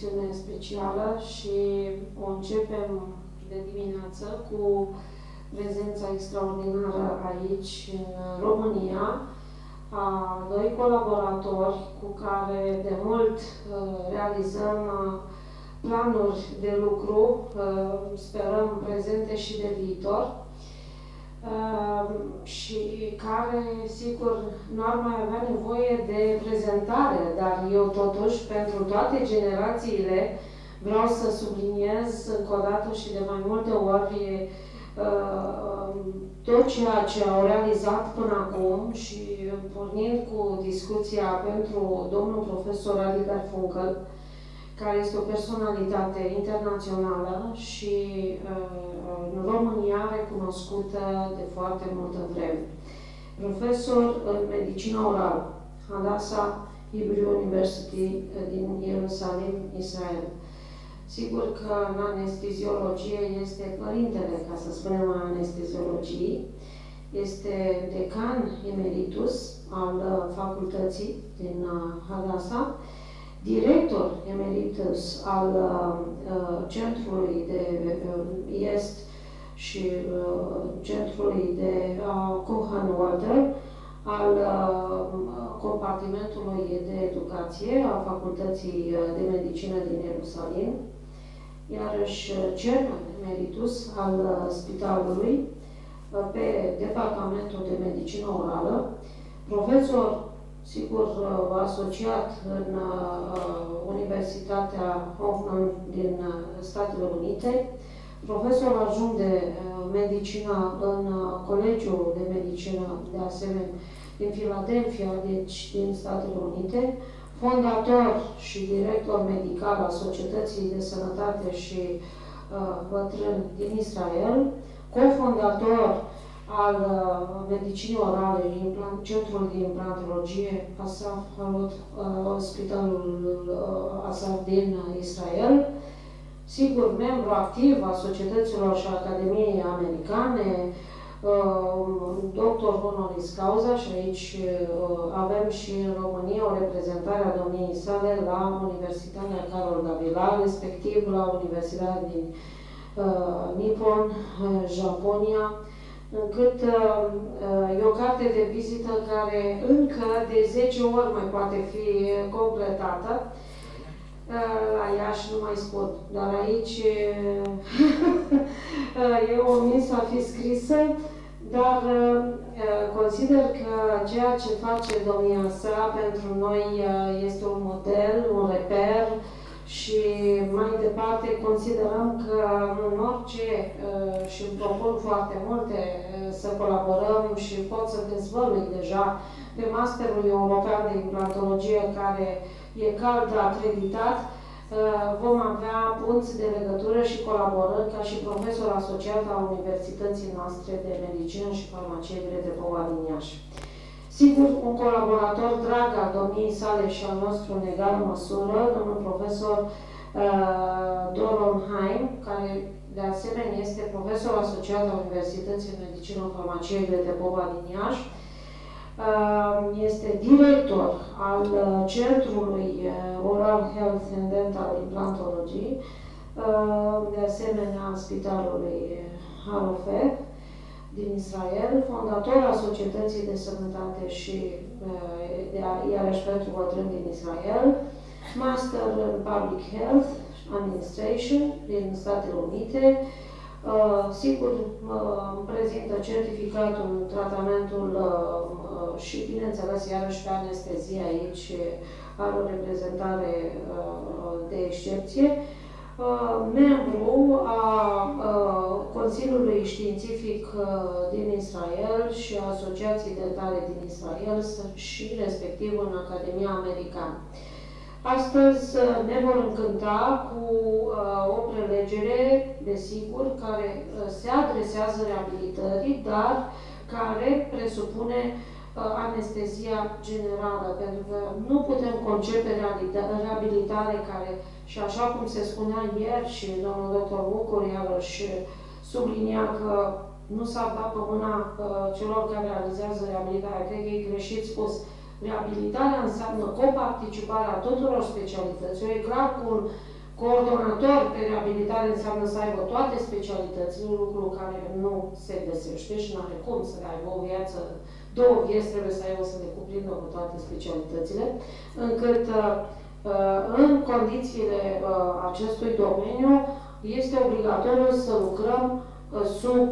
secțiune specială și o începem de dimineață cu prezența extraordinară aici, în România, a doi colaboratori cu care de mult realizăm planuri de lucru, sperăm prezente și de viitor, și care, sigur, nu ar mai avea nevoie de prezentare, dar eu totuși, pentru toate generațiile, vreau să subliniez încă o dată și de mai multe ori tot ceea ce au realizat până acum și pornind cu discuția pentru domnul profesor Adi Garfunkel, care este o personalitate internațională și în România recunoscută de foarte multă vreme. Profesor în medicină orală, Hadassah Hebrew University din Ierusalim, Israel. Sigur că în anesteziologie este părintele, ca să spunem, a anesteziologiei. Este decan emeritus al facultății din Hadassah, director emeritus al Centrului de Est și Centrului de Kohan-Walter, al compartimentului de educație a Facultății de Medicină din Ierusalim, iarăși chairman emeritus al spitalului pe departamentul de medicină orală, profesor, sigur, asociat în Universitatea Hoffman din Statele Unite, profesor adjunct de medicină în Colegiul de Medicină, de asemenea, din Philadelphia, deci din Statele Unite, fondator și director medical al Societății de Sănătate și Bătrâni din Israel, cofondator al medicinii orale, Centrul de Implantologie, Asaf Halot, Spitalul Asaf din Israel, sigur, membru activ a societăților și Academiei Americane, doctor honoris causa, și aici avem și în România o reprezentare a domniei sale la Universitatea Carol Davila, respectiv la Universitatea din Nippon, Japonia, încât e o carte de vizită care încă de 10 ori mai poate fi completată. La Iași nu mai spun, dar aici e omis a fi scrisă, dar consider că ceea ce face domnia sa pentru noi este un model, un reper și mai departe considerăm că în orice, și îmi propun foarte multe, să colaborăm și pot să dezvălui deja pe Masterul European de Implantologie, care e cald acreditat, vom avea punți de legătură și colaborări ca și profesor asociat al Universității noastre de Medicină și Farmacie de Popa din Iași. Sigur, un colaborator drag al domniei sale și al nostru în egală măsură, domnul profesor Doron Haim, care de asemenea este profesor asociat al Universității de Medicină și Farmacie de Popa din Iași, este director al Centrului Oral Health and Dental Implantology, de asemenea al Spitalului Harofet din Israel, fondator al Societății de Sănătate și iarăși pentru bătrâni din Israel, Master în Public Health Administration din Statele Unite. Sigur, prezintă certificatul în tratamentul și, bineînțeles, iarăși pe anestezie aici are o reprezentare de excepție. Membru a Consiliului Științific din Israel și a Asociației Dentale din Israel și respectiv în Academia Americană. Astăzi ne vor încânta cu o prelegere, desigur, care se adresează reabilitării, dar care presupune anestezia generală, pentru că nu putem concepe reabilitare care, și așa cum se spunea ieri și domnul dr. Bucur iarăși sublinia că nu s-ar da pe mâna celor care realizează reabilitarea. Cred că e greșit spus. Reabilitarea înseamnă coparticiparea tuturor specialităților. E clar că un coordonator pe reabilitare înseamnă să aibă toate specialitățile, un lucru care nu se găsește și nu are cum să aibă o viață, două vieți trebuie să aibă să le cuprindă cu toate specialitățile, încât în condițiile acestui domeniu este obligatoriu să lucrăm sub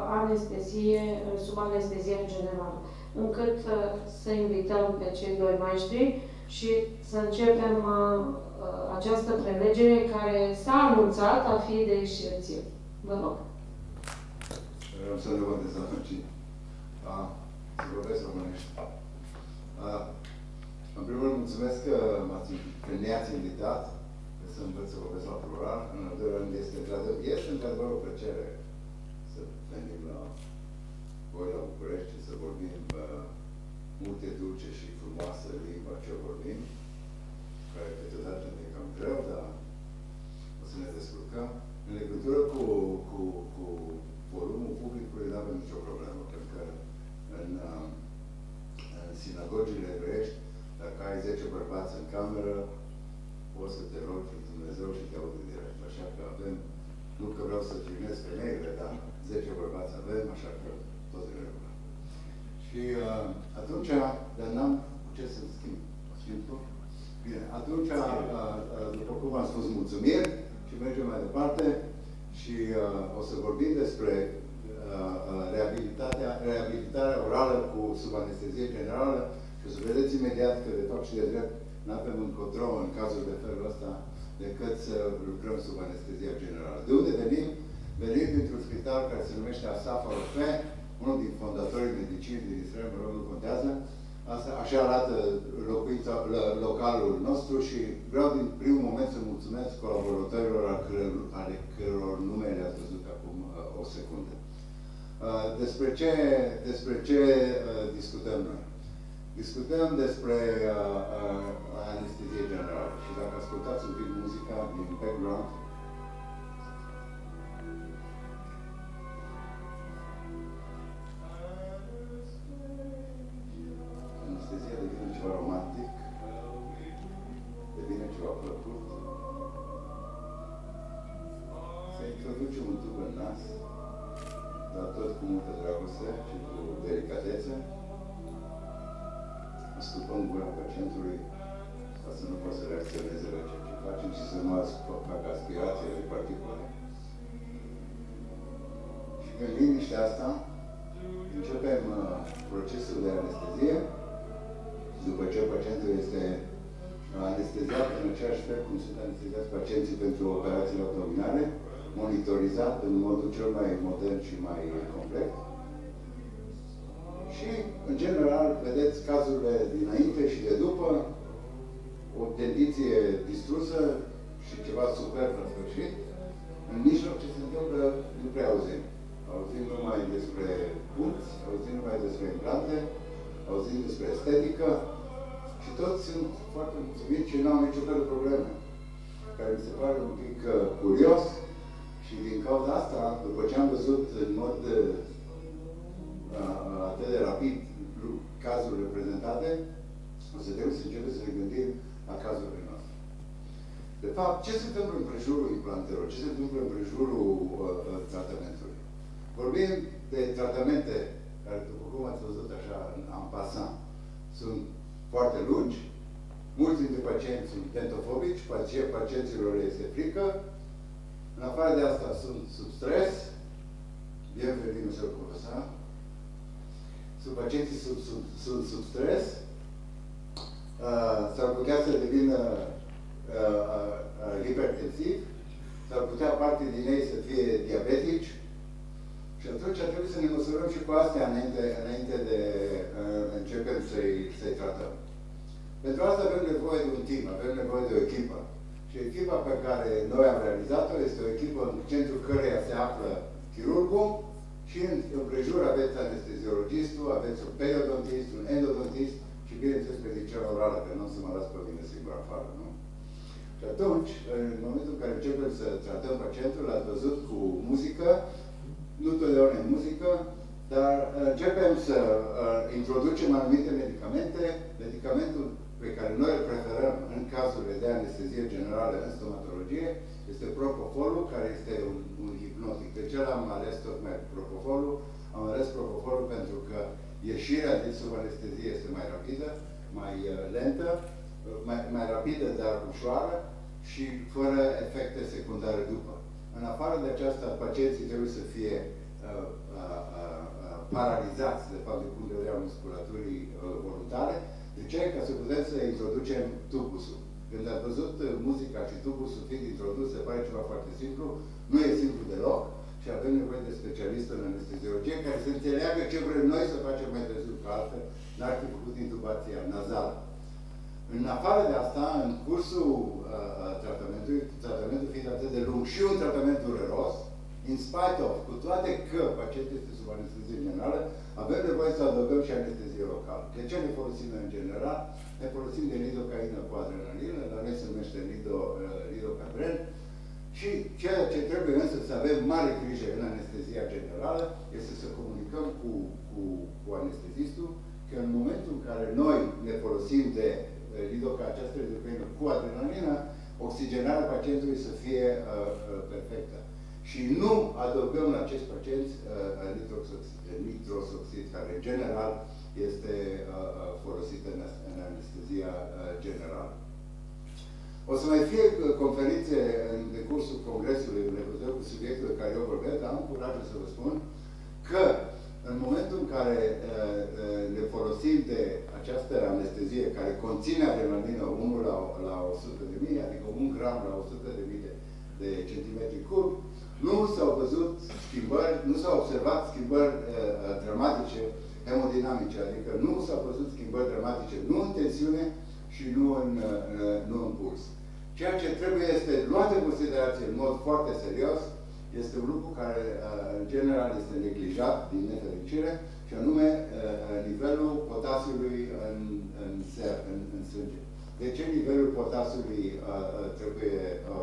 anestezie generală, încât să invităm pe cei doi maestri și să începem această prelegere care s-a anunțat a fi de excepție. Vă rog. Vreau să ne văd dezamăgit. Să vorbesc românești. În primul rând, mulțumesc că ne-ați invitat să învăț să vorbesc la plural. În al doilea rând, este într-adevăr o plăcere să venim la voi la București și să vorbim multe dulce și frumoasă limba ce vorbim, care câteodată ne e cam greu, dar o să ne descurcăm. În legătură cu volumul publicului nu avem nicio problemă, pentru că în sinagogile evreiești, dacă ai 10 bărbați în cameră, poți să te rogi Dumnezeu și te aude direct. Așa că avem, nu că vreau să jignesc femeile, dar 10 bărbați avem, așa că tot în regulă. Și atunci, dar n-am ce să schimb. Bine, atunci, după cum am spus, mulțumiri și mergem mai departe și o să vorbim despre reabilitarea orală sub anestezie generală și o să vedeți imediat că de fapt și de drept nu avem încotro în cazul de felul ăsta decât să lucrăm sub anestezia generală. De unde venim? Venim dintr-un spital care se numește Asaf Arofé, unul din fondatorii medicinii din Israel, mă rog, nu contează. Asta, așa arată localul nostru și vreau din primul moment să mulțumesc colaboratorilor ale căror nume le-ați văzut acum o secundă. Despre ce discutăm noi? Discutăm despre anestezie generală și dacă ascultați un pic muzica din background, anestezia devine ceva romantic, devine ceva plăcut. Să introducem un tub în nas, dar tot cu multă dragoste și cu delicatețe. Stupăm gura pacientului ca să nu poată să reacționeze la ceea ce facem și să nu facă aspirație de particule. Și în liniștea asta începem procesul de anestezie. După ce pacientul este anesteziat în același fel cum sunt anesteziați pacienții pentru operațiile abdominale, monitorizat în modul cel mai modern și mai complet. Și, în general, vedeți cazurile dinainte și de după, o tendiție distrusă și ceva superb la sfârșit. În mijloc ce se întâmplă, nu prea auzim. Auzim numai despre punți, auzim numai despre implante, auzim despre estetică și toți sunt foarte mulțumiți și nu au niciun fel de probleme. Care mi se pare un pic curios și din cauza asta, după ce am văzut în mod atât de rapid cazurile prezentate, o să trebuie să începem să ne gândim la cazurile noastre. De fapt, ce se întâmplă în prejurul implantelor? Ce se întâmplă în prejurul tratamentului? Vorbim de tratamente care, după cum ați văzut așa, în passant, sunt foarte lungi. Mulți dintre pacienți sunt dentofobici, pacienților este frică. În afară de asta sunt sub stres. Bienvenue, monsieur le professeur. Pacienții sunt sub stres, s-ar putea să devină hipertensiv, s-ar putea parte din ei să fie diabetici și atunci trebuie să ne măsurăm și cu astea înainte de începem să-i tratăm. Pentru asta avem nevoie de un team, avem nevoie de o echipă. Și echipa pe care noi am realizat-o este o echipă în centrul căreia se află chirurgul, și în împrejur aveți anesteziologistul, aveți un periodontist, un endodontist și, bineînțeles, medicina orală, că nu o să mă las pe mine singur afară, nu? Și atunci, în momentul în care începem să tratăm pacientul, l-ați văzut cu muzică, nu totdeauna e muzică, Dar începem să introducem anumite medicamente. Medicamentul pe care noi îl preferăm în cazurile de anestezie generală în stomatologie este Propofolul, care este un hipnotic. De ce l-am ales tocmai Propofolul? Am ales Propofolul pentru că ieșirea din sub anestezie este mai rapidă, mai lentă, mai rapidă, dar ușoară și fără efecte secundare după. În afară de aceasta, pacienții trebuie să fie paralizați, de fapt, din punct de vedere al musculaturii voluntare. De ce? Ca să putem să introducem tubusul. Când ați văzut muzica și tubusul fiind introdus, se pare ceva foarte simplu. Nu e simplu deloc și avem nevoie de specialist în anesteziologie care să înțeleagă ce vrem noi să facem mai târziu, că altfel n-ar fi făcut intubația nazală. În afară de asta, în cursul tratamentul fiind atât de lung și un tratament dureros, in spite of, cu toate că pacientul este sub anestezie generală, avem nevoie să adăugăm și anestezie locală. De ce ne folosim în general? Ne folosim de lidocaină cu adrenalină, la noi se numește lidocadren. Și ceea ce trebuie însă să avem mare grijă în anestezia generală este să comunicăm cu anestezistul că în momentul în care noi ne folosim de această lidocaină cu adrenalină, oxigenarea pacientului să fie perfectă. Și nu adăugăm la acești pacienți nitrosoxid, care în general este folosit în anestezia generală. O să mai fie conferințe în decursul congresului în legătură cu subiectul de care eu vorbesc, dar am curajul să vă spun că în momentul în care ne folosim de această anestezie care conține adrenalină 1 la 100 de mii, adică 1 gram la 100 de centimetri cubi, nu s-au văzut schimbări, nu s-au observat schimbări dramatice hemodinamice, adică nu s-au văzut schimbări dramatice, nu în tensiune și nu în puls. Ceea ce trebuie este luat în considerație în mod foarte serios, este un lucru care în general este neglijat din nefericire, și anume nivelul potasiului în sânge. De ce nivelul potasiului trebuie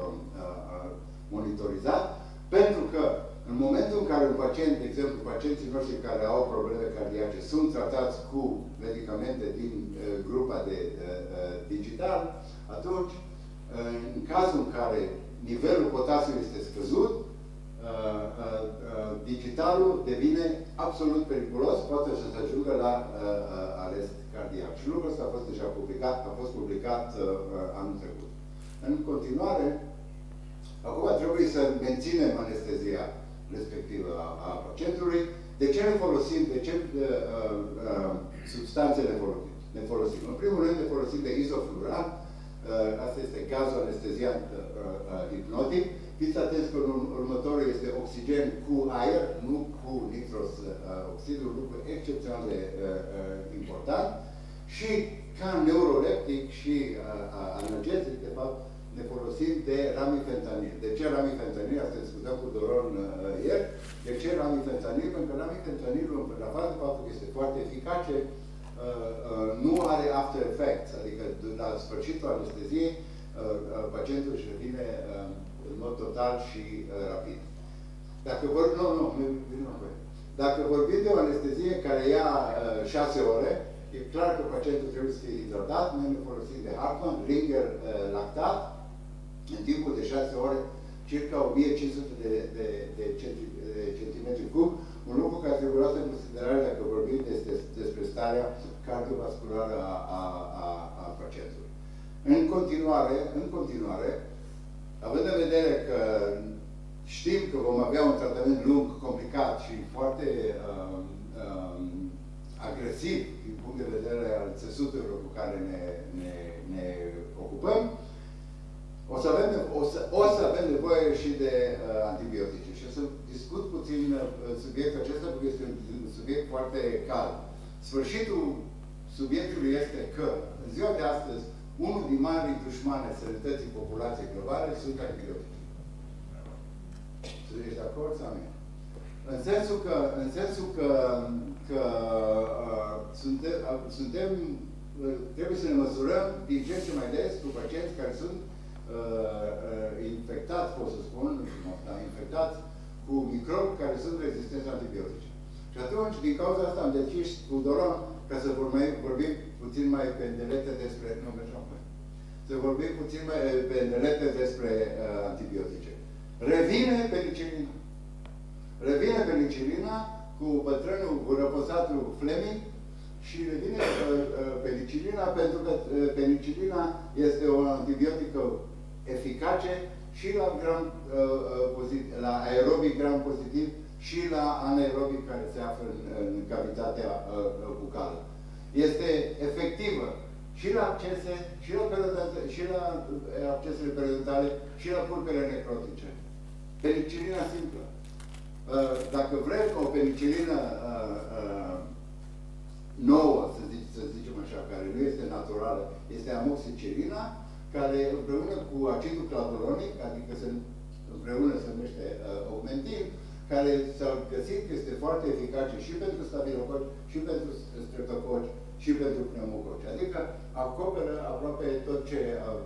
monitorizat? Pentru că în momentul în care un pacient, de exemplu, pacienții noștri care au probleme cardiace sunt tratați cu medicamente din grupa de digital, atunci, în cazul în care nivelul potasiului este scăzut, digitalul devine absolut periculos, poate să se ajungă la arest cardiac. Și lucrul ăsta a fost deja publicat, anul trecut. În continuare, acum trebuie să menținem anestezia respectivă a pacientului. De ce ne folosim? De ce substanțe ne folosim? În primul rând ne folosim de izofluran. Asta este gazul anesteziant hipnotic. Fiți atenți că următorul este oxigen cu aer, nu cu nitros oxid, un lucru excepțional de important. Și ca neuroleptic și analgezic, de fapt, ne folosim de ramifentanil. De ce ramifentanil? Asta discutam cu Doron ieri. De ce ramifentanil? Pentru că ramifentanilul, în afară de faptul că este foarte eficace, nu are after effects, adică la sfârșitul anesteziei, pacientul își revine în mod total și rapid. Dacă vorbim de o anestezie care ia 6 ore, e clar că pacientul trebuie să fie hidratat. Noi ne folosim de Hartmann, Ringer lactat, în timpul de 6 ore, circa 1500 de centimetri cub, un lucru care trebuie luat în considerare dacă vorbim despre starea cardiovasculară a pacientului. În continuare, având în vedere că știm că vom avea un tratament lung, complicat și foarte agresiv din punct de vedere al țesuturilor cu care ne ocupăm, o să avem nevoie și de antibiotice. Și o să discut puțin subiectul acesta, pentru că este un subiect foarte cald. Sfârșitul subiectului este că, în ziua de astăzi, unul din marii dușmani ai sănătății populației globale sunt antibiotice. Sunteți de acord sau nu? În sensul că trebuie să ne măsurăm din ce în ce mai des cu pacienți care sunt infectați, pot să spun, infectați cu microbi care sunt rezistenți antibiotice. Și atunci, din cauza asta, am decis cu Doron ca să vorbim puțin mai pe îndelete despre... Nu, mergeam mai. Să vorbim puțin mai pe îndelete despre antibiotice. Revine penicilina. Revine penicilina cu bătrânul, cu răposatul Fleming și revine penicilina pentru că penicilina este o antibiotică eficace și la aerobic gram pozitiv și la anaerobic care se află în cavitatea bucală. Este efectivă și la abscese, și la abscesele periodontale, și la pulpele necrotice. Penicilina simplă. Dacă vrem o penicilină nouă, să zicem așa, care nu este naturală, este amoxicilina, care împreună cu acidul clavulonic, adică împreună se numește augmentin, care s-au găsit că este foarte eficace și pentru stafilococi, și pentru streptococi, și pentru pneumococi. Adică acoperă aproape tot ce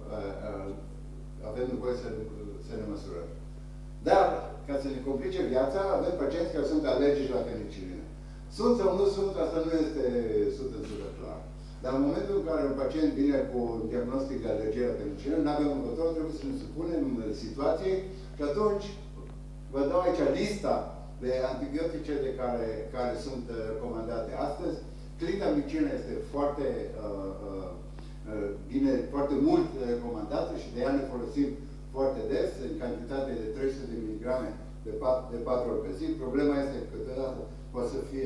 avem nevoie să ne măsurăm. Dar, ca să ne complice viața, avem pacienți care sunt alergici la penicilină. Sunt sau nu sunt, asta nu este 100% clar. Dar în momentul în care un pacient vine cu un diagnostic de alergie la penicilină, nu avem încotro, trebuie să ne supunem situației și atunci vă dau aici lista de antibiotice de care sunt recomandate astăzi. Clindamicina este foarte bine, foarte mult recomandată și de ea ne folosim foarte des, în cantitate de 300 de mg de 4 ori pe zi. Problema este că câteodată poate să fie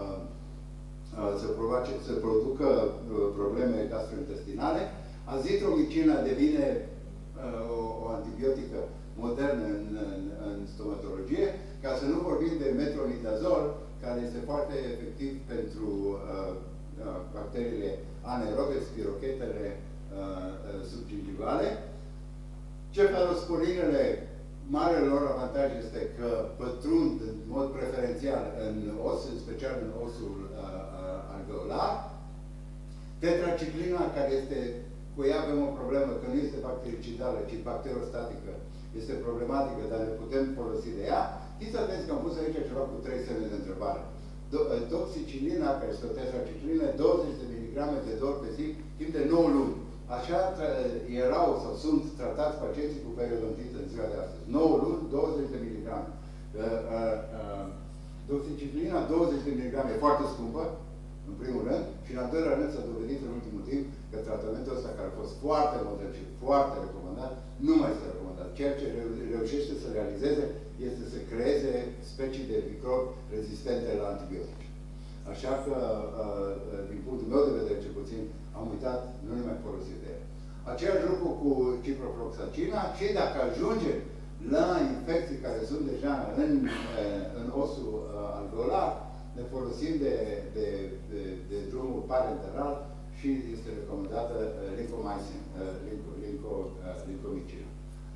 să producă probleme gastrointestinale. Azitromicina devine o antibiotică modernă în stomatologie, ca să nu vorbim de metronidazol, care este foarte efectiv pentru bacteriile anaerobe, spirochetele subgingivale. Cefalosporinele, marele lor avantaj este că pătrund în mod preferențial în os, în special în osul alveolar. Tetraciclina, care este, cu ea avem o problemă, că nu este bactericidală, ci bacterostatică, este problematică, dar ne putem folosi de ea. Fiți atenți că am pus aici ceva cu 3 semne de întrebare. Doxicilina, care este o tetraciclină, 20 de miligrame de 2 ori pe zi, timp de 9 luni. Așa erau sau sunt tratați pacienții cu periodontită în ziua de astăzi. 9 luni, 20 de miligrame. Doxiciclina, 20 de miligrame, e foarte scumpă, în primul rând, și în al doilea rând s-a dovedit în ultimul timp că tratamentul ăsta, care a fost foarte modern și foarte recomandat, nu mai este recomandat. Ceea ce reușește să realizeze este să creeze specii de microbi rezistente la antibiotice. Așa că, din punctul meu de vedere, cel puțin, am uitat, nu ne mai folosim de el. Același lucru cu ciprofloxacina și dacă ajungem la infecții care sunt deja în osul alveolar, ne folosim de drumul parenteral și este recomandată lincomicina.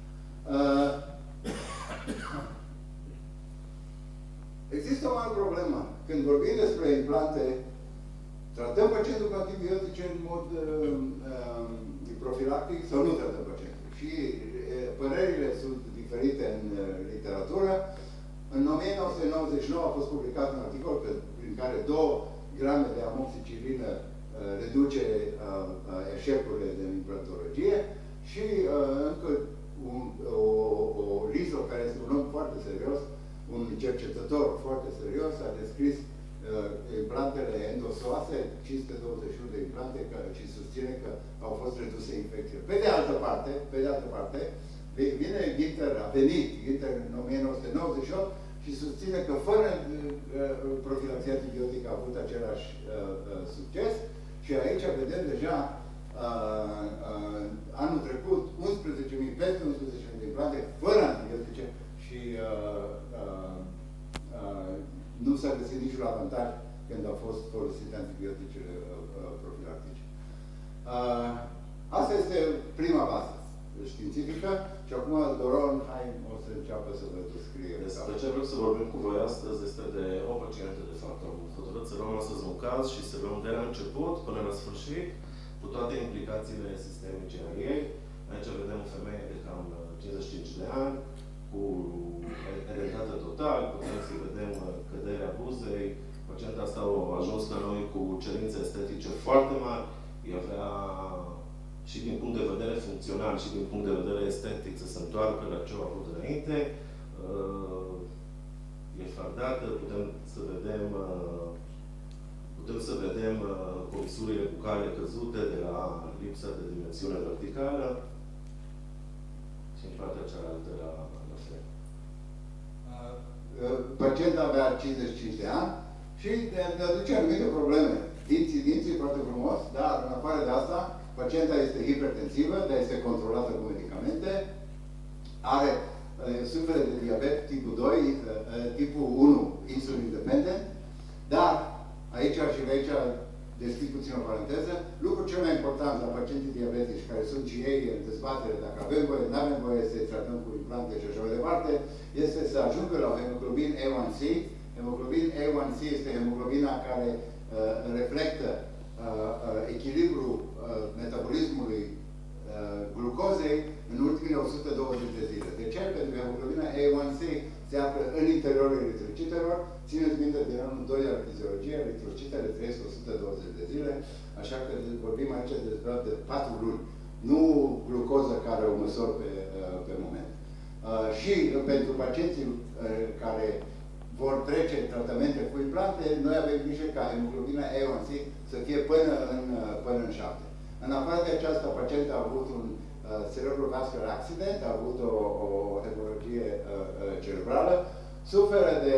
Există o mare problemă. Când vorbim despre implante, tratăm pacientul cu antibiotice în mod profilactic sau nu tratăm pacientul. Și părerile sunt diferite în literatură. În 1999 a fost publicat un articol prin care 2 grame de amoxicilină reduce eșecurile de implantologie și încă o Lizo, care este un om foarte serios, un cercetător foarte serios, a descris implantele endosoase, 521 de implante, și susține că au fost reduse infecțiile. Pe de altă parte, vine Ginter, a venit Ginter în 1998 și susține că fără profilaxie antibiotică a avut același succes și aici vedem deja anul trecut 11.000, peste 11.000 de implante fără antibiotice și nu s-a găsit niciun avantaj când au fost folosite antibioticele profilactice. Asta este prima bază științifică și acum Doron, hai, o să înceapă să vă descrie. Despre ce vreau să vorbim cu voi astăzi este de o pacientă, de fapt. Am hotărât să luăm astăzi un caz și să luăm de la început până la sfârșit, cu toate implicațiile sistemice ale ei. Aici vedem o femeie de cam 55 de ani, cu ereditată total, putem să vedem căderea buzei, ajuns la noi cu cerințe estetice foarte mari. Avea și din punct de vedere funcțional și din punct de vedere estetic să se întoarcă la ce au avut înainte. E fardată, putem să vedem comisurile cu cale căzute de la lipsa de dimensiune verticală și în partea cealaltă la fel. Pacienta avea 55 de ani și ne aduce anumite probleme. Dinții foarte frumos, dar în afară de asta, pacienta este hipertensivă, dar este controlată cu medicamente, suferă de diabet tipul 2, tipul 1, insulin dependent, dar aici deschid puțin o paranteză, lucrul cel mai important la pacienții diabetici, care sunt și ei în dezbatere, dacă avem voie, nu avem voie să-i tratăm cu implante și așa mai departe, este să ajungă la hemoglobin A1C. Hemoglobin A1C este hemoglobina care reflectă echilibrul metabolismului glucozei în ultimele 120 de zile. De ce? Pentru că hemoglobina A1C se află în interiorul eritrocitelor. Țineți minte de anul 2 al fiziologiei, eritrocitele trăiesc 120 de zile, așa că vorbim aici de 4 luni. Nu glucoză care o măsor pe moment. Și pentru pacienții care vor trece tratamente cu implante, noi avem grijă ca hemoglobina A1C să fie până în 7. În afară de aceasta, pacientul a avut un cerebrovascular accident, a avut o hemorragie cerebrală, suferă de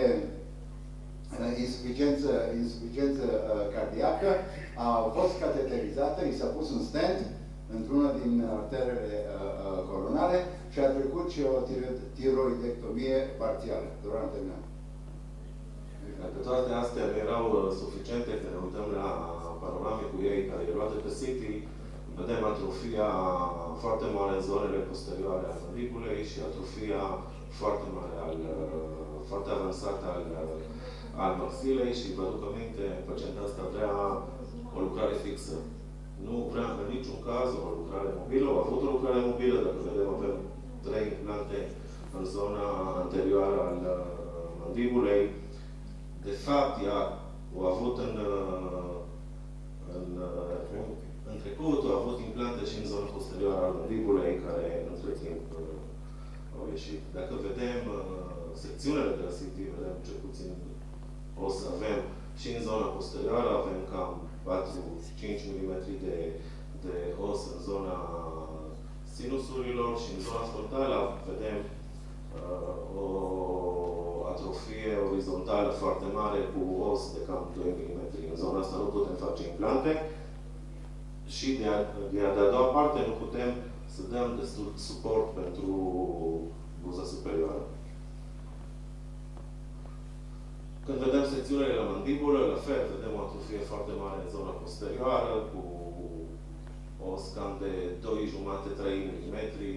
insuficiență cardiacă, a fost cateterizată, i s-a pus un stent într-una din arterele coronare și a trecut și o tiroidectomie parțială. Doar am terminat. Dacă toate astea erau suficiente, când ne uităm la panorame cu ei care e luate pe CT, vedem atrofia foarte mare în zonele posterioare ale mandibulei și atrofia foarte mare, foarte avansată al maxilei și vă aduc aminte, pacienta asta vrea o lucrare fixă. Nu vrea în niciun caz o lucrare mobilă. A avut o lucrare mobilă, dacă vedem, avem 3 implante în zona anterioară al mandibulei. De fapt, ea a avut în trecut, a avut implante și în zona posterioară al mandibulei, care între timp au ieșit. Dacă vedem secțiunile de la CT, vedem cel puțin o să avem și în zona posterioară, avem cam 4-5 mm de os în zona sinusurilor și în zona frontală vedem o atrofie orizontală foarte mare cu os de cam 2 mm. În zona asta nu putem face implante și de a doua parte nu putem să dăm destul suport pentru buza superioară. Când vedem secțiunile la mandibulă, la fel, vedem o atrofie foarte mare în zona posterioară, cu os cam de 2,5-3 mm.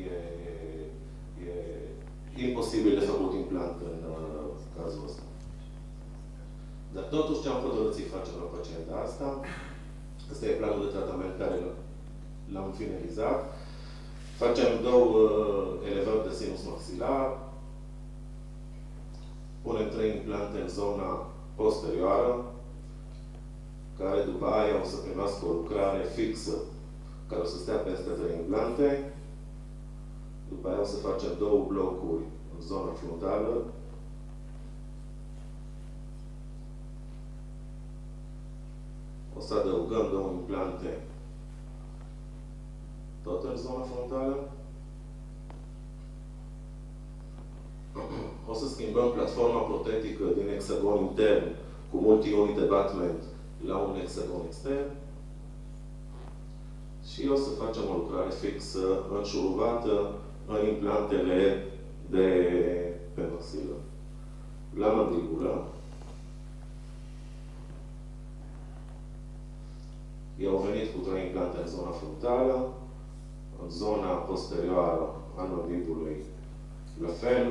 E imposibil de făcut implant în cazul ăsta. Dar totuși ce am hotărât să-i facem la pacienta asta, ăsta e planul de tratament care l-am finalizat. Facem 2 elevări de sinus maxilar, punem 3 implante în zona posterioară, care după aia o să primească o lucrare fixă, care o să stea peste 3 implante. După aia o să facem 2 blocuri în zona frontală. O să adăugăm 2 implante tot în zona frontală. O să schimbăm platforma protetică din hexagon intern cu multi-unit abutment la un hexagon extern. Și o să facem o lucrare fixă, înșurubată, în implantele de pe maxilă. La mandibulă. I-au venit cu 3 implante în zona frontală, în zona posterioară a mandibulei. La fel,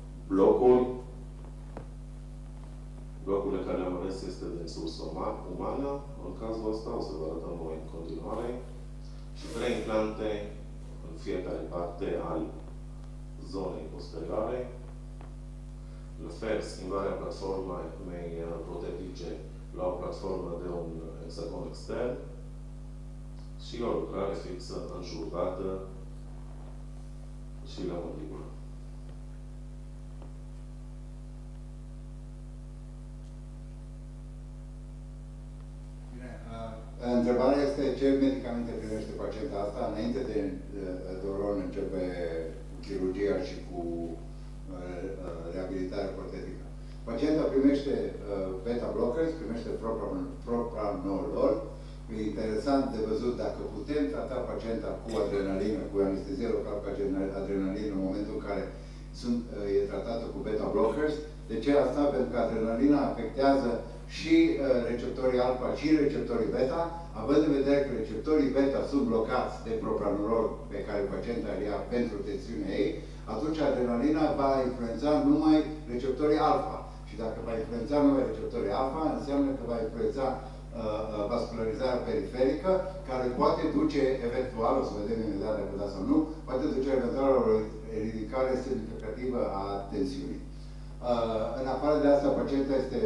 blocurile care le-am ales este din sursă umană. În cazul ăsta o să vă arătăm noi în continuare. Și 3 implante în fiecare parte al zonei posterioare. La fel, schimbarea platformei protetice la o platformă de un hexagon extern și o lucrare fixă înjurată și la mandibulă. Întrebarea este ce medicamente primește pacienta asta. Înainte de Doron începe cu chirurgia și cu reabilitarea protetică. Pacienta primește beta-blockers, primește propranolol. E interesant de văzut dacă putem trata pacienta cu adrenalină, cu anestezie locală cu adrenalină în momentul în care e tratată cu beta-blockers. De ce asta? Pentru că adrenalina afectează și receptorii alfa și receptorii beta, având în vedere că receptorii beta sunt blocați de propranolol pe care pacienta îl ia pentru tensiunea ei, atunci adrenalina va influența numai receptorii alfa. Și dacă va influența numai receptorii alfa, înseamnă că va influența vascularizarea periferică, care poate duce eventual, o să vedem imediat dacă da sau nu, poate duce eventual la o ridicare semnificativă a tensiunii. În afară de asta, pacienta este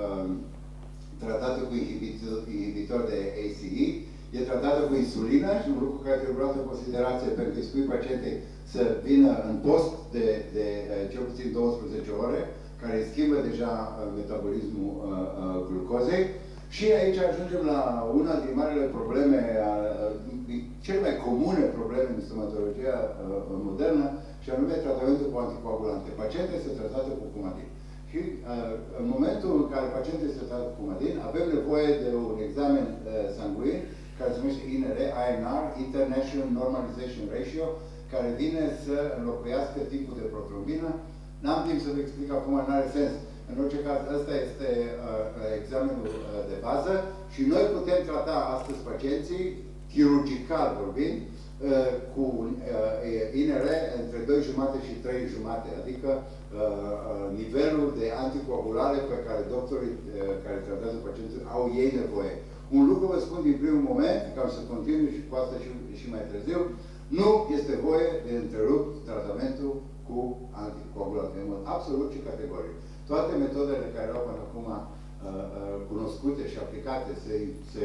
tratată cu inhibitor de ACE, e tratată cu insulină și un lucru care trebuie luat în considerație pentru că îi spui pacientei să vină în post de cel puțin 12 ore, care schimbă deja metabolismul glucozei. Și aici ajungem la una din marile probleme, cele mai comune probleme în stomatologia modernă, și anume tratamentul cu anticoagulante. Pacientul este tratată cu Coumadin. Și în momentul în care pacientul este tratat cu Coumadin, avem nevoie de un examen sanguin, care se numește INR, International Normalization Ratio, care vine să înlocuiască tipul de protrombină. N-am timp să vă explic acum, n-are sens. În orice caz, ăsta este examenul de bază și noi putem trata astăzi pacienții, chirurgical vorbind, cu INR între 2,5 și 3,5, adică nivelul de anticoagulare pe care doctorii care tratează pacienții au ei nevoie. Un lucru vă spun din primul moment, ca să continui și cu asta și mai târziu, nu este voie de întrerupt tratamentul cu anticoagulante, în mod absolut și categoric. Toate metodele care erau până acum cunoscute și aplicate se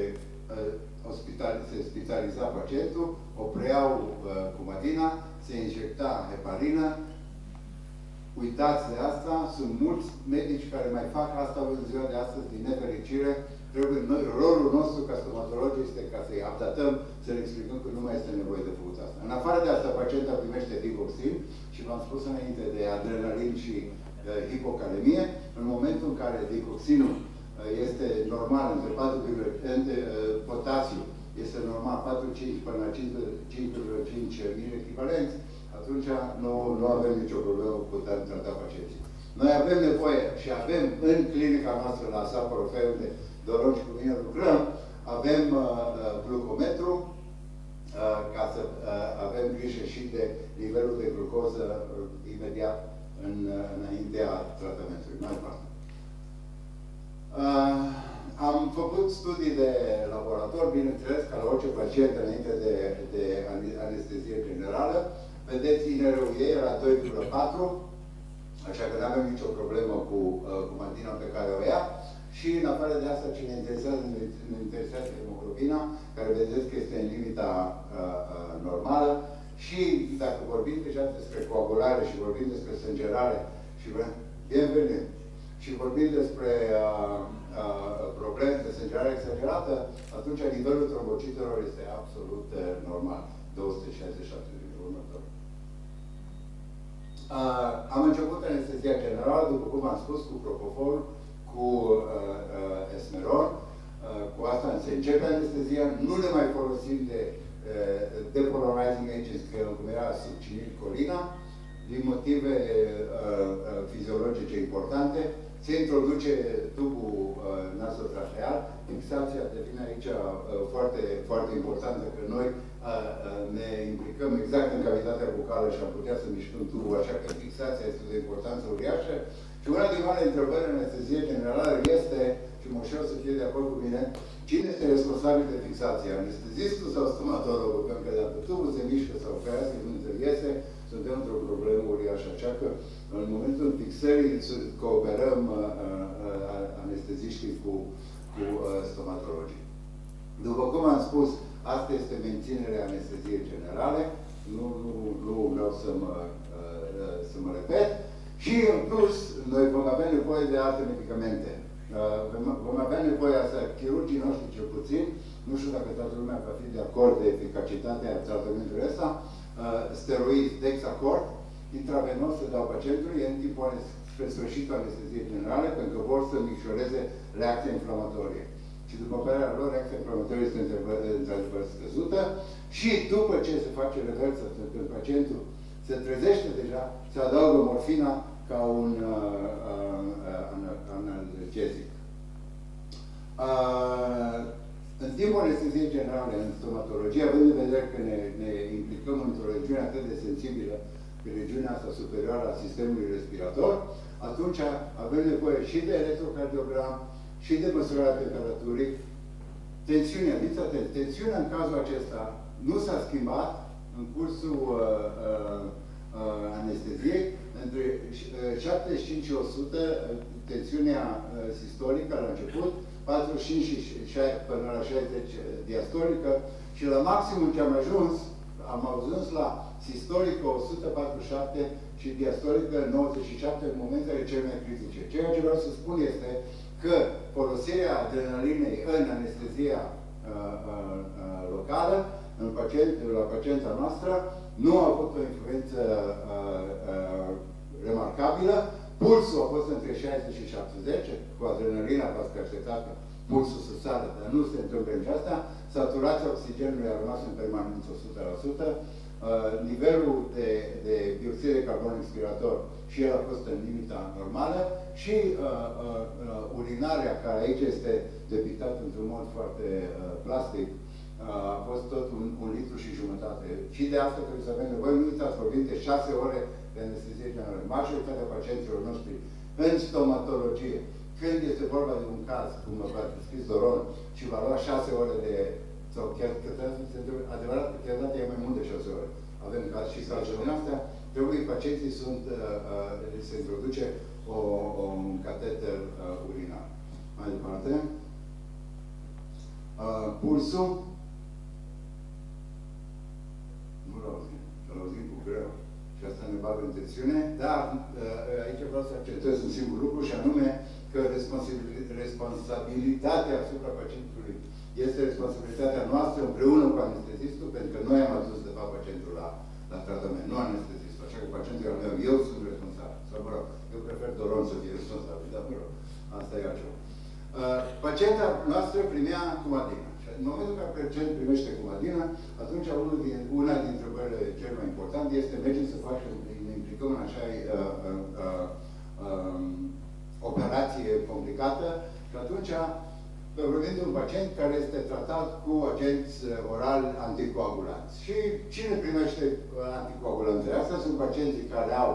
spitaliza pacientul, o preiau Coumadina, se injecta heparină. Uitați de asta, sunt mulți medici care mai fac asta în ziua de astăzi, din nefericire. Rolul nostru ca stomatologi este ca să-i updatăm, să le explicăm că nu mai este nevoie de făcut asta. În afară de asta, pacienta primește digoxin și v-am spus înainte de adrenalin și hipocalemie. În momentul în care digoxinul este normal, între 4, potasiu este normal 4,5 până la 5,5 mili echivalenți, atunci nu avem nicio problemă cu putem trata pacienții. Noi avem nevoie și avem în clinica noastră la Saporofei, unde Doron și cu mine lucrăm, avem glucometru, ca să avem grijă și de nivelul de glucoză imediat înaintea tratamentului. Mai departe. Am făcut studii de laborator, bineînțeles, ca la orice pacient înainte de anestezie generală. Vedeți, INR-ul ei era 2,4, așa că nu avem nicio problemă cu Coumadina pe care o ia. Și în afară de asta, ce ne interesează hemoglobina, care vedeți că este în limita normală. Și dacă vorbim deja despre coagulare și vorbim despre sângerare și bienvenue, și vorbim despre probleme de sângerare exagerată, atunci nivelul trombocitelor este absolut normal. 267 de următor. Am început anestezia generală, după cum am spus, cu propofol, cu esmeron. Cu asta se începe anestezia. Nu ne mai folosim de depolarizing agents, cum era succinilcolina, din motive fiziologice importante. Se introduce tubul nasotracheal. Fixația devine aici foarte, foarte importantă, că noi ne implicăm exact în cavitatea bucală și am putea să mișcăm tubul, așa că fixația este de importanță uriașă. Și una din marile întrebări în anestezie generală este, și Moșeu să fie de acord cu mine, cine este responsabil de fixație? Anestezistul sau stomatologul? Pentru că dacă tubul se mișcă sau creează, nu se iese, suntem într-o problemă uriașă. Așa că în momentul fixării cooperăm anesteziștii cu cu stomatologii. După cum am spus, asta este menținerea anesteziei generale, nu vreau să mă repet, și în plus, noi vom avea nevoie de alte medicamente. Vom avea nevoie, asta, chirurgii noștri cel puțin, nu știu dacă toată lumea va fi de acord de eficacitatea tratamentului ăsta, steroizi Dexacort, intravenos se dau pacientului în timpul spre sfârșitul anesteziei generale, pentru că vor să micșoreze reacția inflamatorie. Și după părerea lor, reacția inflamatorie este într-adevăr scăzută și după ce se face reversă pentru pacientul se trezește deja, se adaugă morfina ca un analgezic. În timpul anesteziei generale, în stomatologie, având în vedere că ne implicăm într-o regiune atât de sensibilă, pe regiunea asta superioară a sistemului respirator, atunci avem nevoie și de electrocardiogram, și de măsurarea temperaturii. Tensiunea, tensiunea în cazul acesta nu s-a schimbat în cursul anesteziei, între 75 și 100, tensiunea sistolică la început, 45 până la 60 diastolică și la maximum ce am ajuns la sistolică 147 și diastolică 97 în momentele cele mai critice. Ceea ce vreau să spun este că folosirea adrenalinei în anestezia locală, la pacienta noastră, nu a avut o influență remarcabilă. Pulsul a fost între 60 și 70, cu adrenalina v-ați așteptat pulsul să sară, dar nu se întâmplă nici asta. Saturația oxigenului a rămas în permanență 100%. Nivelul de dioxid de carbon expirator și el a fost în limita normală și urinarea, care aici este depictată într-un mod foarte plastic, a fost tot 1,5 litri. Și de asta trebuie să avem nevoie. Nu uitați, vorbim de 6 ore de anestezie generală. Majoritatea pacienților noștri în stomatologie, când este vorba de un caz, cum v-a descris Doron, și va lua 6 ore de... sau chiar adevărat că chiar dată e mai mult de 6 ore. Avem caz și cazul în astea, trebuie pacienții se introduce un cateter urinar. Mai departe. Pulsul. Nu l auzim cu greu. Și asta ne bagă în tensiune, dar aici vreau să accentuez un singur lucru și anume că responsabilitatea asupra pacientului este responsabilitatea noastră împreună cu anestezistul, pentru că noi am adus de fapt pacientul la tratament, nu anestezistul. Așa că pacientul al meu, eu sunt responsabil. Sau mă rog, eu prefer Doron să fie responsabil, dar mă rog, asta e altceva. Pacienta noastră primea cumadină. În momentul în care pacient primește cumadină, atunci una dintre întrebările cele mai importante este mergem să facem, ne implicăm în așa operație complicată și atunci vorbim de un pacient care este tratat cu agenți orali anticoagulanți. Și cine primește anticoagulanți? Astea sunt pacienții care au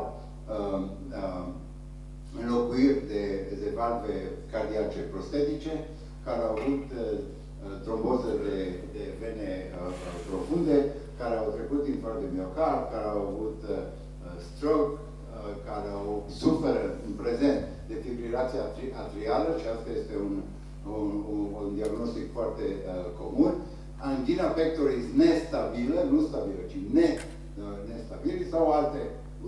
înlocuiri de valve cardiace prostetice, care au avut tromboză de vene profunde, care au trecut infarct de miocard, care au avut stroke, care suferă în prezent de fibrilație atrială, și asta este un diagnostic foarte comun. Angina pectoris nestabilă, nu stabilă, ci nestabilă, sau alte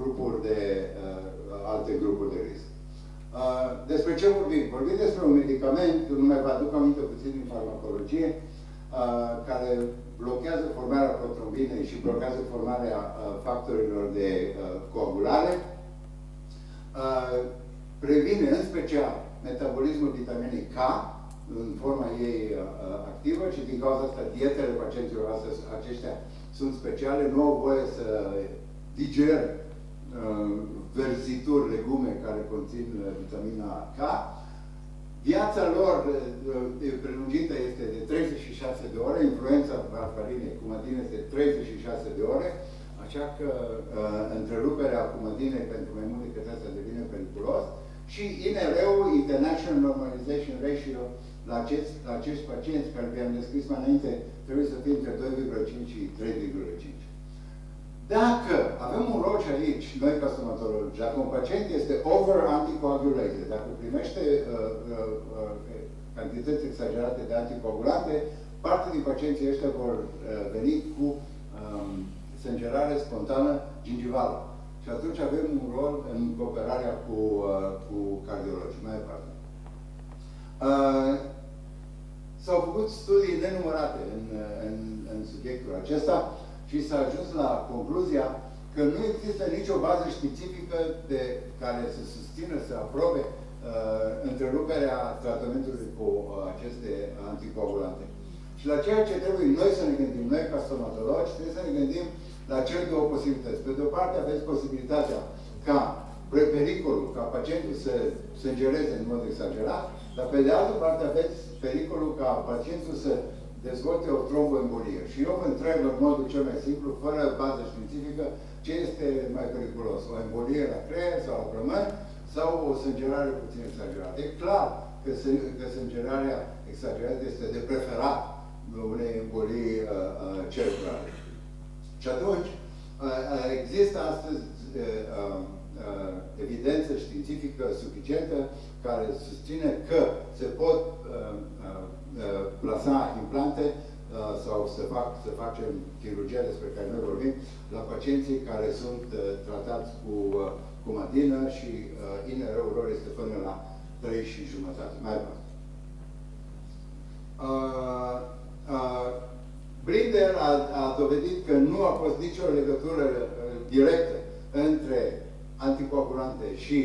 grupuri de risc. Despre ce vorbim? Vorbim despre un medicament, nu mai vă aduc aminte puțin din farmacologie, care blochează formarea protrombinei și blochează formarea factorilor de coagulare, previne în special metabolismul vitaminei K în forma ei activă și din cauza asta dietele pacienților aceștia sunt speciale, nu au voie să digeră verzituri, legume care conțin vitamina K. Viața lor prelungită este de 36 de ore, influența varfarinei cumadine este 36 de ore, așa că întreruperea cumadinei pentru mai mult decât asta devine periculos și INR-ul, International Normalization Ratio, la acești pacienți care vi-am descris mai înainte, trebuie să fie între 2,5 și 3,5. Dacă avem un rol și aici, noi ca stomatologi, dacă un pacient este over-anticoagulated, dacă primește cantități exagerate de anticoagulante, parte din pacienții ăștia vor veni cu sângerare spontană gingivală. Și atunci avem un rol în cooperarea cu cardiologii. Mai departe. S-au făcut studii nenumărate în subiectul acesta și s-a ajuns la concluzia că nu există nicio bază științifică care să susțină, să aprobe întreruperea tratamentului cu aceste anticoagulante. Și la ceea ce trebuie noi să ne gândim, noi ca stomatologi, trebuie să ne gândim la cele două posibilități. Pe de o parte aveți posibilitatea ca pericolul, ca pacientul să sângereze în mod exagerat, dar pe de altă parte aveți pericolul ca pacientul să dezvolte o tromboembolie. Și eu mă întreb în modul cel mai simplu, fără bază științifică, ce este mai periculos? O embolie la creier sau la plămâni sau o sângerare puțin exagerată? E clar că sângerarea exagerată este de preferat unei embolii cerebrale. Și atunci, există astăzi evidență științifică suficientă care susține că se pot plasa implante sau să facem chirurgia despre care noi vorbim la pacienții care sunt tratați cu madină și INR-ul lor este până la 3,5. Mai departe. Brinder a dovedit că nu a fost nicio legătură directă între anticoagulante și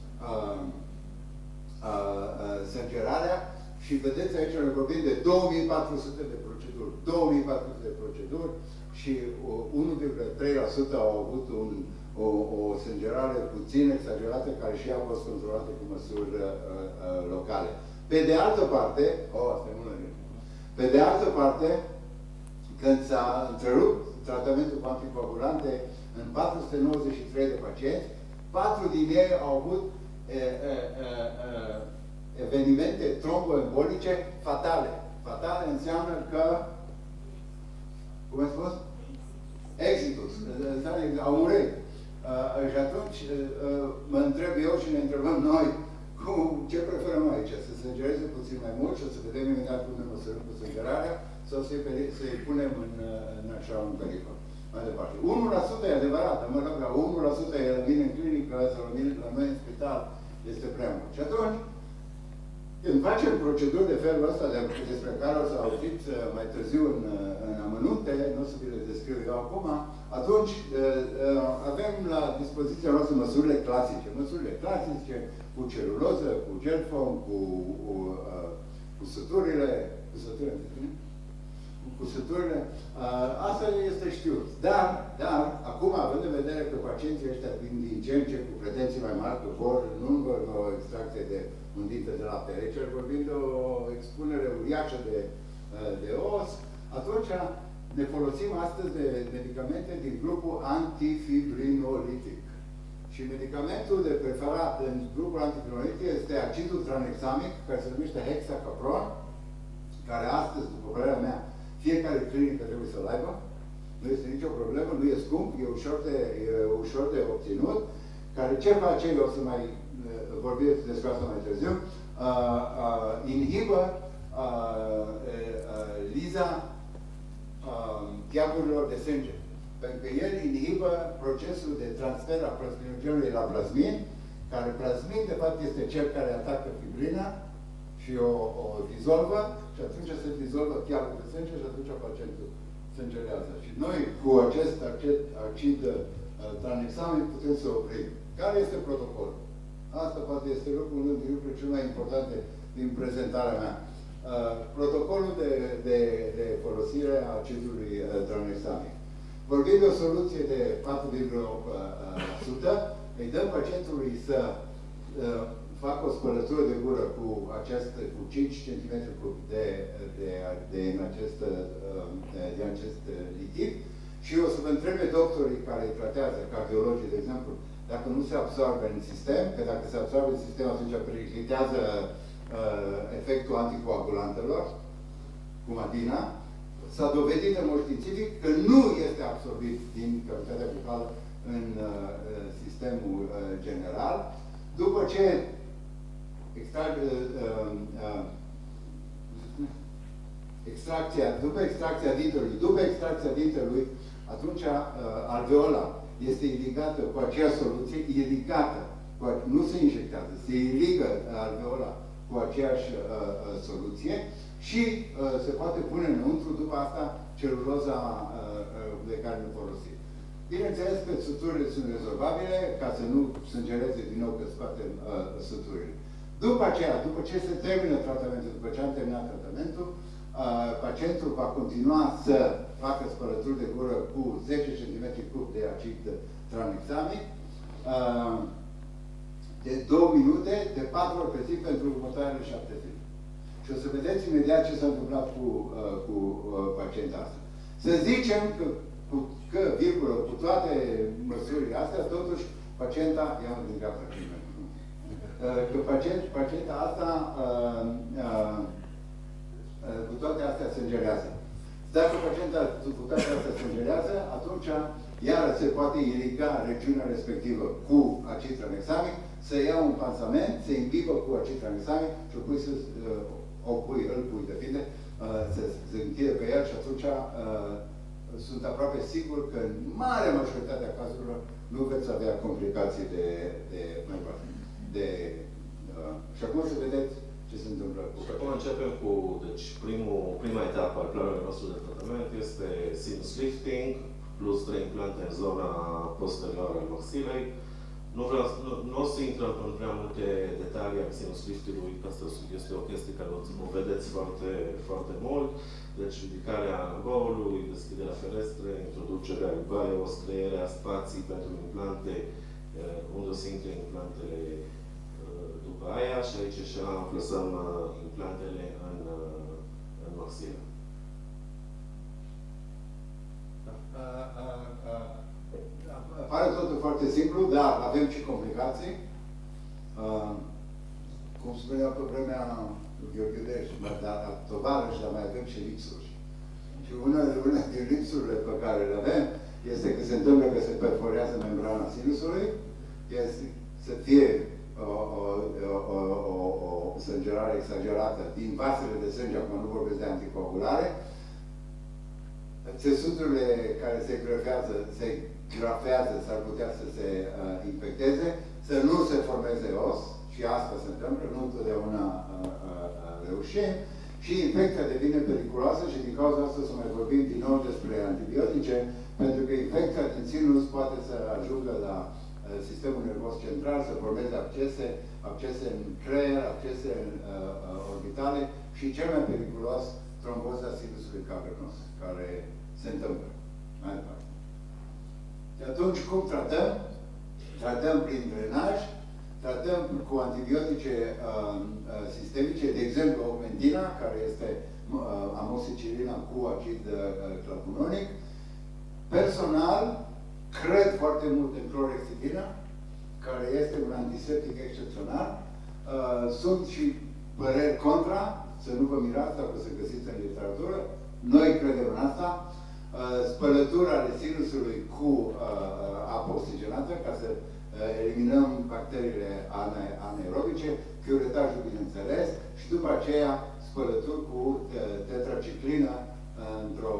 sângerarea și vedeți aici, ne vorbim de 2400 de proceduri. 2400 de proceduri și 1,3% au avut o sângerare puțin exagerată, care și ea a fost controlată cu măsuri locale. Pe de altă parte, asta e mult. Pe de altă parte, când s-a întrerupt tratamentul cu anticoagulante în 493 de pacienți, 4 din ei au avut evenimente tromboembolice fatale. Fatale înseamnă că, cum ai spus? Exitus. Înseamnă că au murit. Și atunci mă întreb eu și ne întrebăm noi ce preferăm aici? Să sângereze puțin mai mult și o să vedem imediat cum ne măsărăm cu sângerarea sau să-i punem în așa un pericol. Mai departe. 1% e adevărat, mă rog, 1% e la mine în clinică sau la noi în spital este prea mult. Și atunci, când facem proceduri de felul ăsta, despre care o să auziți mai târziu în amănunte, nu o să vi le descriu eu acum, atunci avem la dispoziția noastră măsurile clasice. Măsurile clasice cu celuloză, cu gel foam, cu suturile, asta este știut. Dar, acum, având în vedere că pacienții ăștia vin din ce în ce cu pretenții mai mari, că nu vor o extracție de un dinte de lapte rece, vorbind de o expunere uriașă de os, atunci ne folosim astăzi de medicamente din grupul antifibrinolitic. Și medicamentul de preferat în grupul antifibrinolitic este acidul tranexamic, care se numește hexacapron, care astăzi, după părerea mea, fiecare clinică trebuie să-l aibă. Nu este nicio problemă, nu e scump, e ușor de obținut. Care ce face, eu o să mai vorbim despre asta mai târziu, inhibă liza tiagurilor de sânge. Pentru că el inhibă procesul de transfer a plasminogenului la plasmin, care plasmin, de fapt, este cel care atacă fibrina și o dizolvă și atunci se dizolvă tiagul de sânge și atunci pacientul sângerează. Și noi, cu acest acid tranexamic, putem să oprim. Care este protocolul? Asta poate este unul din lucrurile cele mai importante din prezentarea mea. Protocolul de folosire a acidului tranexamic. Vorbim de o soluție de 4,8%, îi dăm pacientului să facă o spălătură de gură cu 5 cm de acest lichid și o să vă întrebe doctorii care îi tratează, cardiologii, de exemplu, dacă nu se absorbe în sistem, că dacă se absorbe în sistem, atunci periclitează efectul anticoagulantelor, cu madina, s-a dovedit în mod științific că nu este absorbit din cavitatea bucală în sistemul general, după extracția dintelui, atunci alveola este irigată cu aceeași soluție, nu se injectează, se irigă alveola cu aceeași soluție și se poate pune înăuntru, după asta, celuloza de care nu folosim. Bineînțeles că suturile sunt rezolvabile, ca să nu sângereze din nou că scoatem suturile. După aceea, după ce se termină tratamentul, după ce am terminat tratamentul, pacientul va continua să facă spălături de gură cu 10 cm cub de acid tranexamic, de 2 minute, de 4 ori pe zi pentru următoarele 7 zile. Și o să vedeți imediat ce s-a întâmplat cu pacienta asta. Să zicem că virgulă, cu toate măsurile astea, totuși, pacienta, i-am ridicat că pacienta asta, cu toate astea sângerează. Dacă pacienta cu toate astea sângerează, atunci iară se poate iriga regiunea respectivă cu acid tranexamic, să ia un pansament, se imbibă cu acid tranexamic și îl pui, depinde, se închide pe el și atunci sunt aproape sigur că în marea majoritatea cazurilor nu veți avea complicații și acum să vedeți ce se întâmplă. Și acum începem cu, deci, prima etapă al planului nostru de tratament este sinus lifting, plus 3 implante în zona posterioară al maxilei. Nu o să intrăm în prea multe detalii al sinus liftului, că asta este o chestie care o vedeți foarte, foarte mult. Deci ridicarea bolului, deschiderea ferestre, introducerea bios, crearea spații pentru implante, unde o să intre implantele după aia și aici așa plasăm implantele în maxilă. Pare totul foarte simplu, dar avem și complicații. Cum spunea pe vremea Gheorghe Dești, dar tovarăși, dar mai avem și lipsuri. Și una din lipsurile pe care le avem este că se întâmplă că se perforează membrana sinusului, este să fie o sângerare exagerată din vasele de sânge, acum nu vorbesc de anticoagulare, țesuturile care se grafează, s-ar putea să se infecteze, să nu se formeze os, și asta se întâmplă, nu întotdeauna reușim, și infecția devine periculoasă și din cauza asta să mai vorbim din nou despre antibiotice, pentru că infecția din sinus poate să ajungă la sistemul nervos central, să formeze abcese în creier, abcese orbitale și cel mai periculos, tromboza sinusului cavernos, care se întâmplă. Mai departe. Și atunci, cum tratăm? Tratăm prin drenaj, tratăm cu antibiotice sistemice, de exemplu, augmentina, care este amoxicilina cu acid clavulonic. Personal, cred foarte mult în clorhexidina, care este un antiseptic excepțional. Sunt și păreri contra, să nu vă mirați dacă o să găsiți în literatură. Noi credem în asta. Spălătura ale sinusului cu apă oxigenată, ca să eliminăm bacteriile anaerobice, curetajul, bineînțeles, și după aceea spălături cu tetraciclină într-o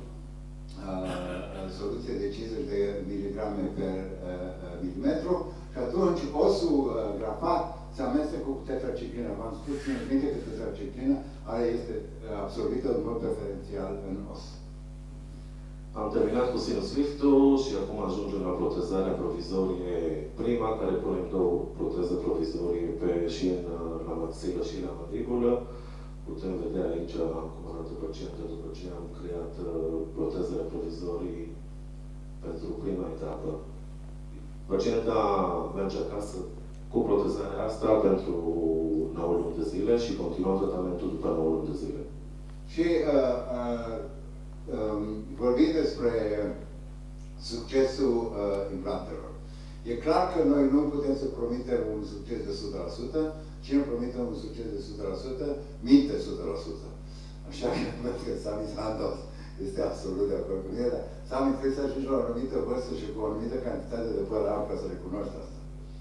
soluție de 50 de miligrame per milimetru, și atunci osul grafat se amestecă cu tetraciclină. V-am spus înainte că tetraciclină este absorbită în mod preferențial în os. Am terminat cu sinus liftul și acum ajungem la protezarea provizorie prima, care punem 2 proteze provizorie și la maxilă și la mandibulă. Putem vedea aici cum arată pacientul după ce am creat protezele provizorii pentru prima etapă. Pacienta merge acasă cu protezarea asta pentru 9 luni de zile și continuăm tratamentul după 9 luni de zile. Și vorbim despre succesul implantelor. E clar că noi nu putem să promitem un succes de 100%. Cine promite un succes de 100%, minte 100%. Așa că văd că s-a mis la dos. este absolut de acord cu mine, dar Sami, trebuie să ajungi la o anumită vârstă și cu o anumită cantitate de păr alb ca să recunoști asta.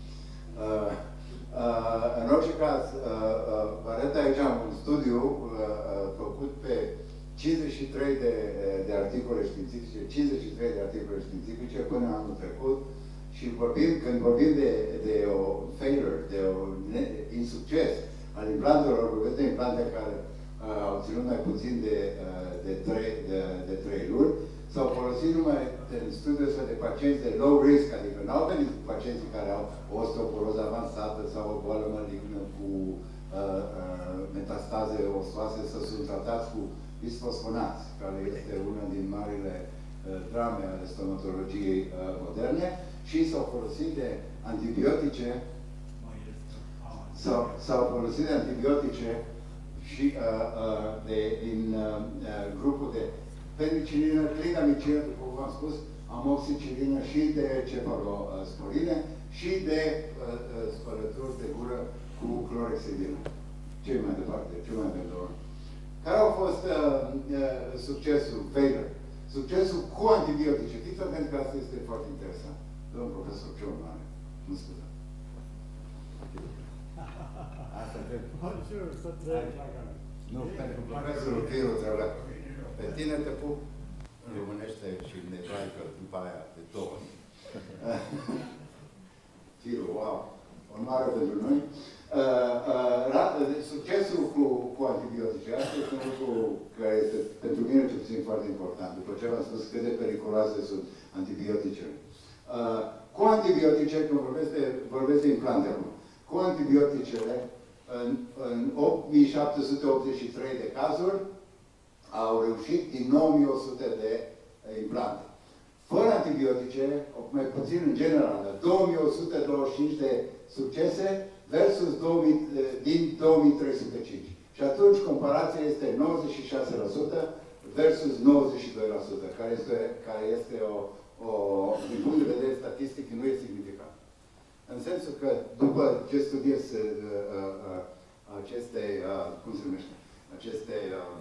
În orice caz, vă arăt aici un studiu făcut pe 53 de articole științifice, 53 de articole științifice până anul trecut și când vorbim de o failure, de un insucces al implantelor, vorbim de implante care au ținut mai puțin de 3 luni, s-au folosit numai în studiul ăsta de pacienți de low risk, adică n-au venit pacienții care au osteoporoză avansată sau o boală malignă cu metastaze ostoase să sunt tratați cu bisfosfonați, care este una din marile drame ale stomatologiei moderne, și s-au folosit de antibiotice s-au folosit de antibiotice și din grupul de penicilină, clindamicină, după cum am spus, amoxicilină și de cefalosporine și de spălături de gură cu clorexidină. Ce mai departe, ce mai de două. Care au fost succesul, failure? Succesul cu antibiotice. Fiți atenți că asta este foarte interesant. Domnul profesor, ce o mare. Nu scuze. Asta trebuie. Nu, pentru că profesorul Firu trebuie. Pe tine te pup în românește și în ebraică după aia, pe două. Firu, wow! Onoare pentru noi. Succesul cu antibiotice. Asta este un lucru care este pentru mine cel puțin foarte important. După ce v-am spus cât de periculoase sunt antibioticele. Cu antibiotice, când vorbesc de implante acum, cu antibioticele, în 8783 de cazuri, au reușit din 9100 de implante. Fără antibiotice, mai puțin în general, 2125 de succese versus din 2305. Și atunci comparația este 96% versus 92%, care este din punct de vedere statistic, nu e significant. În sensul că după ce studiez aceste, cum se numește, aceste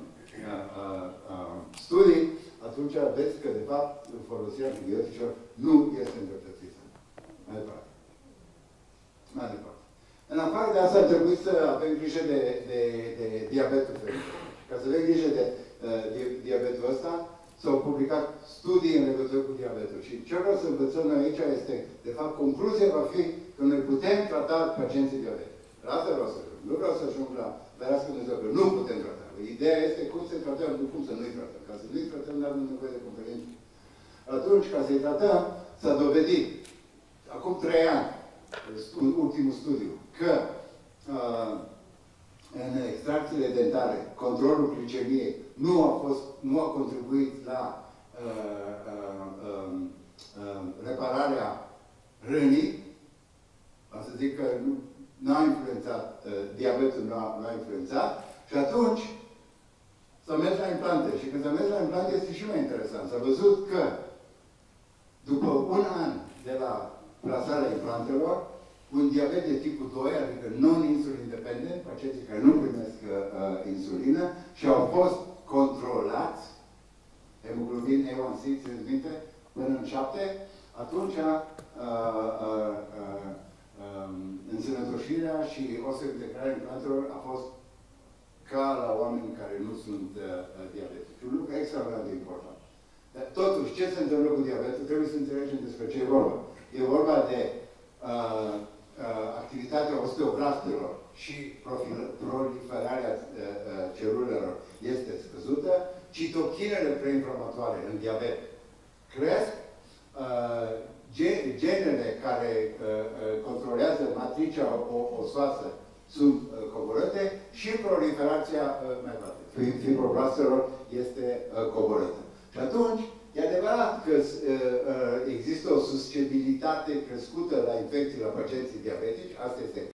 studii, atunci vezi că, de fapt, folosirea antibioticelor nu este îndreptățită. Mai departe. Mai departe. În afară de asta, ar trebui să avem grijă de diabetul feminin. Ca să avem grijă de diabetul ăsta, s-au publicat studii în legătură cu diabetul. Și ce vreau să învățăm noi aici este, de fapt, concluzia va fi că noi putem trata pacienții diabetici. La asta vreau să ajung. Nu vreau să ajung la ferească Dumnezeu, că nu putem trata. Ideea este cum să tratăm, nu cum să nu-i tratăm. Ca să nu-i tratăm, nu avem nevoie de conferință. Atunci, ca să-i tratăm, s-a dovedit, acum 3 ani, ultimul studiu, că în extracțiile dentare, controlul glicemiei nu a contribuit la repararea rănii. Am să zic că nu a influențat, diabetul nu a influențat, și atunci s-a mers la implante. Și când s-a mers la implante este și mai interesant. S-a văzut că după 1 an de la plasarea implantelor, un diabet de tipul 2, adică non-insulin dependent, pacienții care nu primesc insulină și au fost controlați, hemoglobin A1C, țineți minte, până în 7, atunci însănătoșirea și osteointegrarea implantelor a fost ca la oameni care nu sunt diabetici. Un lucru extraordinar de important. Dar totuși, ce se întâmplă cu diabetul? Trebuie să înțelegem despre ce e vorba. E vorba de activitatea osteoblastelor și proliferarea celulelor este scăzută, citochinele preinflamatoare în diabet cresc, genele care controlează matricea osoasă sunt coborâte și proliferația fibroblastelor este coborâtă. Și atunci, e adevărat că există o susceptibilitate crescută la infecții la pacienții diabetici, asta este